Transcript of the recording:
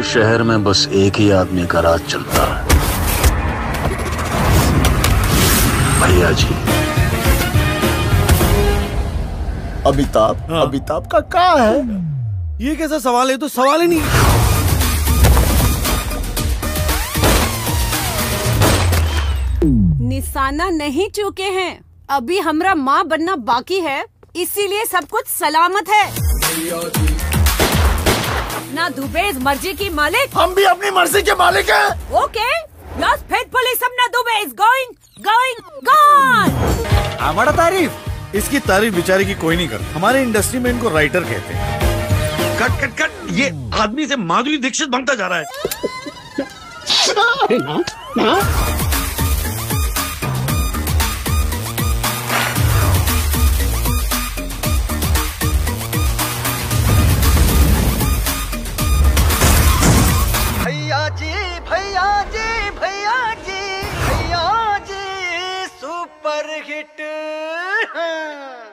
शहर में बस एक ही आदमी का राज चलता है, भैया जी। अमिताभ? हाँ। अमिताभ का क्या है? ये कैसा सवाल है? तो सवाल ही नहीं। निशाना नहीं चूके हैं, अभी हमरा माँ बनना बाकी है, इसीलिए सब कुछ सलामत है। ना दुबे इस मर्जी की मालिक, हम भी अपनी मर्जी के मालिक हैं। Okay, yours faithfully Sapna Dubey is gone। हमारा तारीफ, इसकी तारीफ बेचारे की कोई नहीं करता। हमारे इंडस्ट्री में इनको राइटर कहते हैं। कट कट कट, ये आदमी से माधुरी दीक्षित बनता जा रहा है। भैया जी भैया जी भैया जी भैया जी सुपर हिट।